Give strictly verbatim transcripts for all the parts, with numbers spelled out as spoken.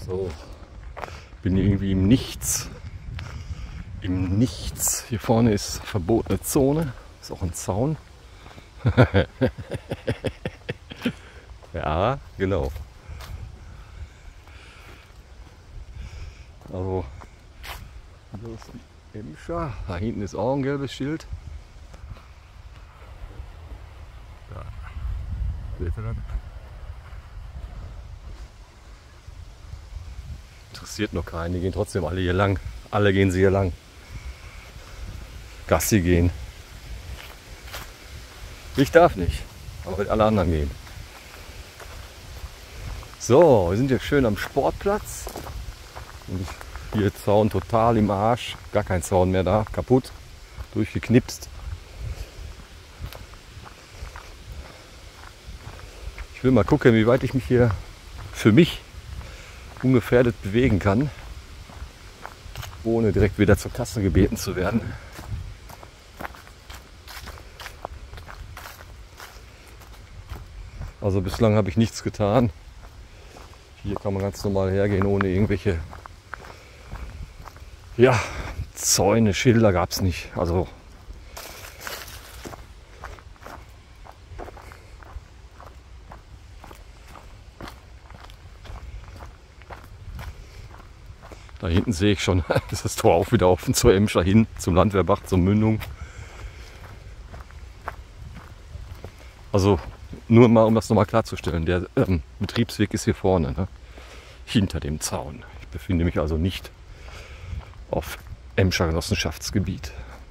So, bin irgendwie im Nichts. Im Nichts. Hier vorne ist verbotene Zone. Ist auch ein Zaun. Ja, genau. Also, das ist die Emscher. Da hinten ist auch ein gelbes Schild. Da. Seht ihr das? Interessiert noch keinen, die gehen trotzdem alle hier lang. Alle gehen sie hier lang. Gassi gehen. Ich darf nicht, aber mit alle anderen gehen. So, wir sind jetzt schön am Sportplatz. Und hier Zaun total im Arsch. Gar kein Zaun mehr da, kaputt, durchgeknipst. Ich will mal gucken, wie weit ich mich hier für mich ungefährdet bewegen kann, ohne direkt wieder zur Kasse gebeten zu werden. Also bislang habe ich nichts getan. Hier kann man ganz normal hergehen, ohne irgendwelche ja, Zäune, Schilder gab es nicht. Also da hinten sehe ich schon, ist das Tor auch wieder offen zur Emscher hin, zum Landwehrbach, zur Mündung. Also nur mal, um das nochmal klarzustellen, der ähm, Betriebsweg ist hier vorne, ne? Hinter dem Zaun. Ich befinde mich also nicht auf Emscher Genossenschaftsgebiet.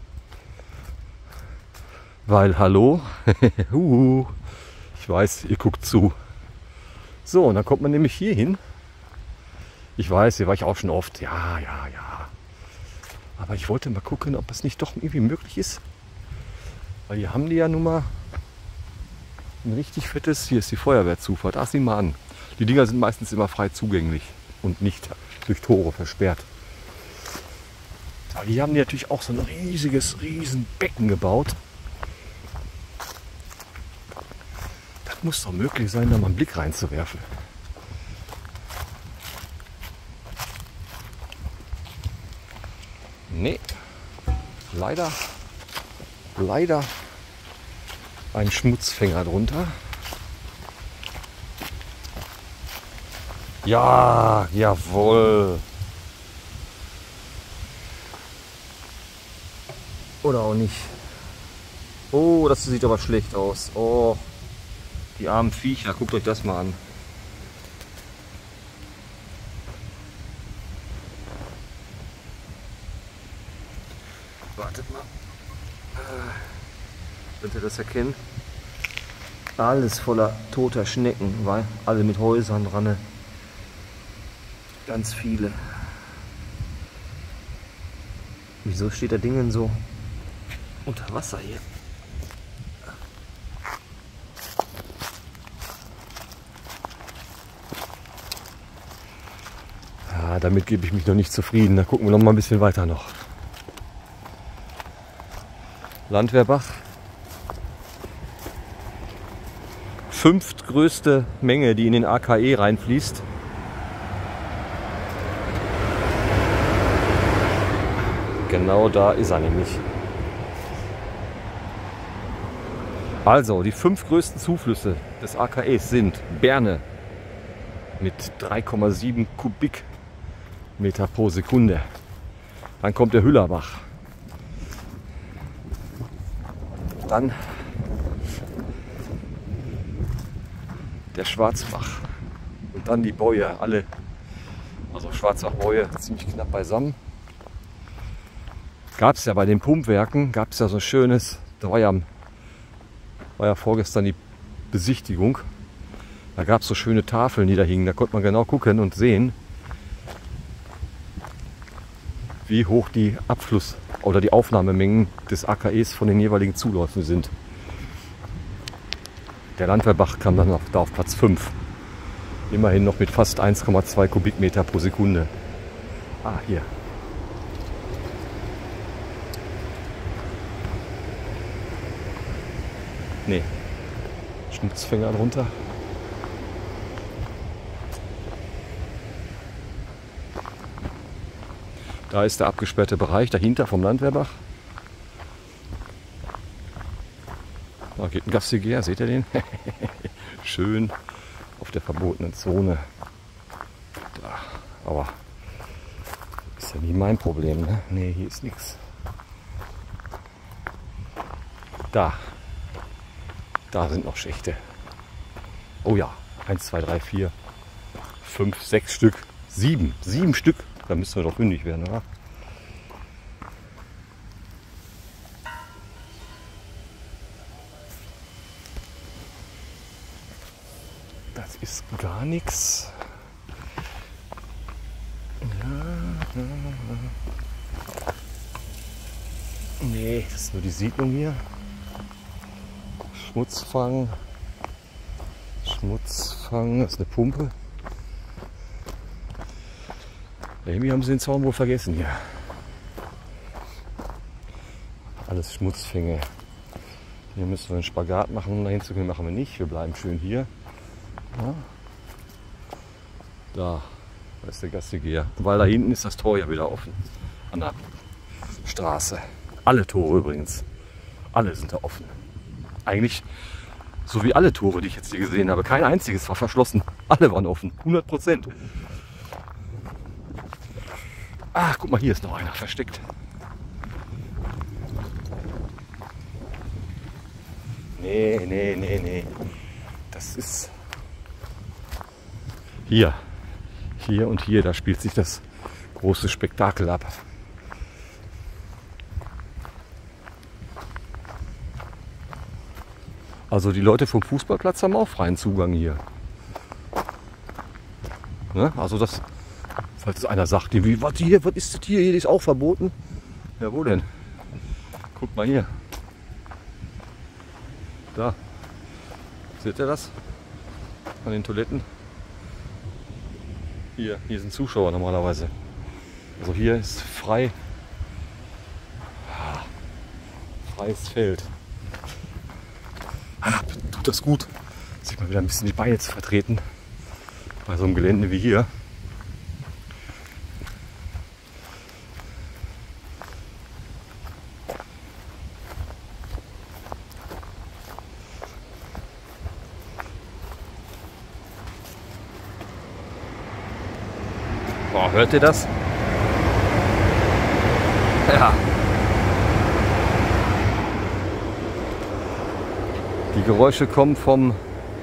Weil, hallo, ich weiß, ihr guckt zu. So, und dann kommt man nämlich hier hin. Ich weiß, hier war ich auch schon oft. Ja, ja, ja. Aber ich wollte mal gucken, ob es nicht doch irgendwie möglich ist. Weil hier haben die ja nun mal ein richtig fettes, hier ist die Feuerwehrzufahrt. Ach, sieh mal an. Die Dinger sind meistens immer frei zugänglich und nicht durch Tore versperrt. Aber hier haben die natürlich auch so ein riesiges, riesen Becken gebaut. Das muss doch möglich sein, da mal einen Blick reinzuwerfen. Nee, leider, leider ein Schmutzfänger drunter. Ja, jawohl. Oder auch nicht. Oh, das sieht aber schlecht aus. Oh, die armen Viecher, guckt euch das mal an. Wartet mal. Könnt ihr das erkennen? Alles voller toter Schnecken, weil alle mit Häusern dran. Ganz viele. Wieso steht der Ding denn so unter Wasser hier? Ja, damit gebe ich mich noch nicht zufrieden. Da gucken wir noch mal ein bisschen weiter noch. Landwehrbach. Fünftgrößte Menge, die in den A K E reinfließt. Genau da ist er nämlich. Also, die fünf größten Zuflüsse des A K Es sind Berne mit drei Komma sieben Kubikmeter pro Sekunde. Dann kommt der Hüllerbach. Dann der Schwarzbach. Und dann die Bäue, alle, also Schwarzbach-Bäue, ziemlich knapp beisammen. Gab es ja bei den Pumpwerken, gab es ja so ein schönes, da war ja, war ja vorgestern die Besichtigung, da gab es so schöne Tafeln, die da hingen, da konnte man genau gucken und sehen, wie hoch die Abfluss- oder die Aufnahmemengen des A K Es von den jeweiligen Zuläufen sind. Der Landwehrbach kam dann noch da auf Platz fünf. Immerhin noch mit fast eins Komma zwei Kubikmeter pro Sekunde. Ah, hier. Nee. Schmutzfänger drunter. Da ist der abgesperrte Bereich dahinter vom Landwehrbach. Da geht ein Gassigeher, seht ihr den? Schön auf der verbotenen Zone. Da. Aber ist ja nie mein Problem, ne? Ne, hier ist nichts. Da. Da sind noch Schächte. Oh ja, eins, zwei, drei, vier, fünf, sechs Stück. Sieben. Sieben Stück. Da müssen wir doch fündig werden, oder? Das ist gar nichts. Ja, ja. Nee, das ist nur die Siedlung hier. Schmutzfang. Schmutzfang, das ist eine Pumpe. Irgendwie haben sie den Zaun wohl vergessen hier. Alles Schmutzfänge. Hier müssen wir einen Spagat machen, um dahin zu gehen. Machen wir nicht. Wir bleiben schön hier. Ja. Da, da ist der Gassigeher. Weil da hinten ist das Tor ja wieder offen. An der Straße. Alle Tore übrigens. Alle sind da offen. Eigentlich so wie alle Tore, die ich jetzt hier gesehen habe. Kein einziges war verschlossen. Alle waren offen. hundert Prozent. Ah, guck mal, hier ist noch einer versteckt. Nee, nee, nee, nee. Das ist hier. Hier und hier, da spielt sich das große Spektakel ab. Also die Leute vom Fußballplatz haben auch freien Zugang hier. Ne? Also das, falls einer sagt, wie, was hier, was ist das hier? Hier ist auch verboten. Ja, wo denn? Guck mal hier. Da. Seht ihr das? An den Toiletten. Hier, hier sind Zuschauer normalerweise. Also hier ist frei. Freies Feld. Ah, tut das gut, sich mal wieder ein bisschen die Beine zu vertreten. Bei so einem Gelände wie hier. Boah, hört ihr das? Ja. Die Geräusche kommen vom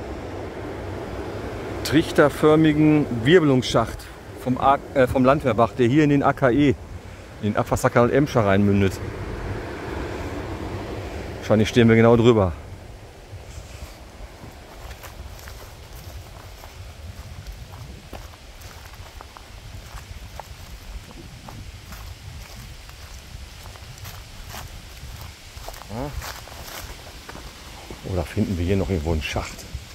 trichterförmigen Wirbelungsschacht vom, A äh, vom Landwehrbach, der hier in den A K E, in den Abwasserkanal Emscher reinmündet. Wahrscheinlich stehen wir genau drüber. Oder finden wir hier noch irgendwo einen Schacht?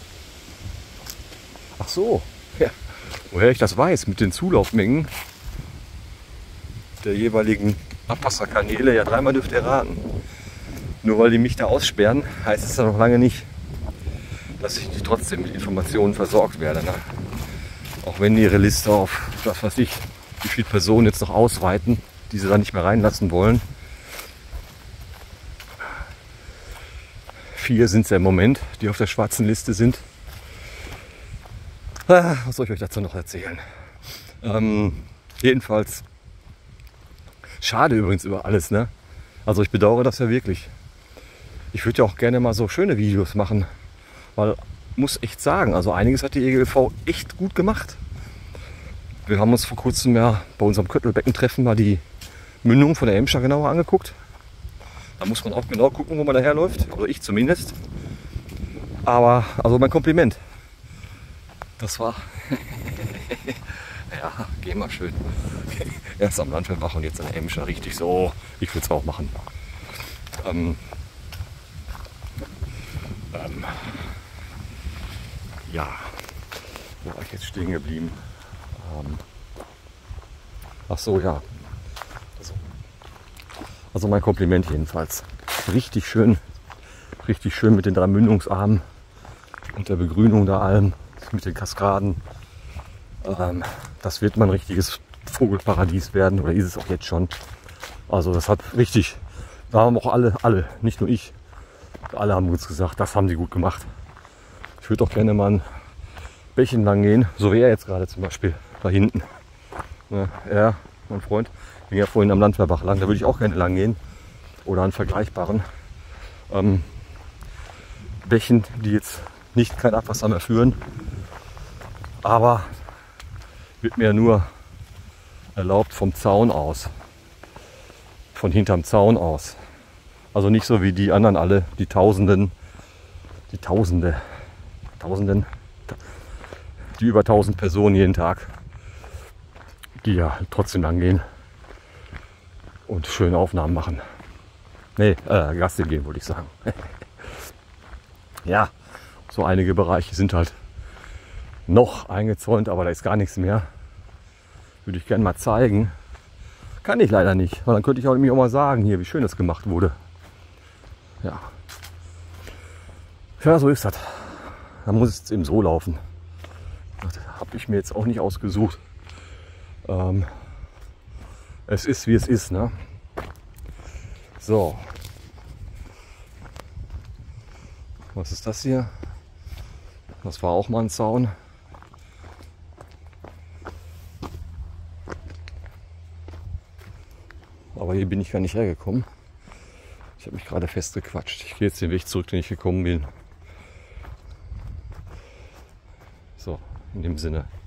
Ach so, ja. Woher ich das weiß, mit den Zulaufmengen der jeweiligen Abwasserkanäle, ja dreimal dürft ihr raten. Nur weil die mich da aussperren, heißt es ja noch lange nicht, dass ich trotzdem mit Informationen versorgt werde. Ne? Auch wenn ihre Liste auf, was weiß ich, wie viele Personen jetzt noch ausweiten, die sie da nicht mehr reinlassen wollen. Vier sind es ja im Moment, die auf der schwarzen Liste sind. Ah, was soll ich euch dazu noch erzählen? Ähm, jedenfalls, schade übrigens über alles, ne? Also ich bedauere das ja wirklich. Ich würde ja auch gerne mal so schöne Videos machen, weil, muss echt sagen, also einiges hat die E G L V echt gut gemacht. Wir haben uns vor kurzem ja bei unserem Köttelbecken-Treffen mal die Mündung von der Emscher genauer angeguckt. Da muss man auch genau gucken, wo man daherläuft, oder ich zumindest. Aber, also mein Kompliment. Das war, ja, geh mal schön. Erst am Landwehrbach und jetzt an der Emscher, richtig so. Ich würde es auch machen. Ähm, ähm, ja, wo war ich jetzt stehen geblieben? Ähm, ach so, ja. Also, also mein Kompliment jedenfalls. Richtig schön, richtig schön mit den drei Mündungsarmen und der Begrünung der Alm, mit den Kaskaden. Ähm, das wird mal ein richtiges Vogelparadies werden oder ist es auch jetzt schon. Also das hat richtig, da haben auch alle, alle, nicht nur ich, alle haben uns gesagt, das haben sie gut gemacht. Ich würde auch gerne mal ein Bächen lang gehen, so wie er jetzt gerade zum Beispiel, da hinten. Ja, er, mein Freund, ging ja vorhin am Landwehrbach lang, da würde ich auch gerne lang gehen. Oder an vergleichbaren ähm, Bächen, die jetzt nicht kein Abwasser mehr führen. Aber wird mir nur erlaubt vom Zaun aus. Von hinterm Zaun aus. Also nicht so wie die anderen alle, die Tausenden, die Tausende, Tausenden, die über tausend Personen jeden Tag, die ja trotzdem angehen und schöne Aufnahmen machen. Nee, äh, Gassi gehen wollte ich sagen. Ja, so einige Bereiche sind halt noch eingezäunt, aber da ist gar nichts mehr. Würde ich gerne mal zeigen. Kann ich leider nicht, weil dann könnte ich auch, nämlich auch mal sagen, hier, wie schön das gemacht wurde. Ja. Ja, so ist das. Da muss es eben so laufen. Das habe ich mir jetzt auch nicht ausgesucht. Ähm, es ist, wie es ist, ne? So. Was ist das hier? Das war auch mal ein Zaun. Aber hier bin ich gar nicht hergekommen. Ich habe mich gerade festgequatscht. Ich gehe jetzt den Weg zurück, den ich gekommen bin. So, in dem Sinne.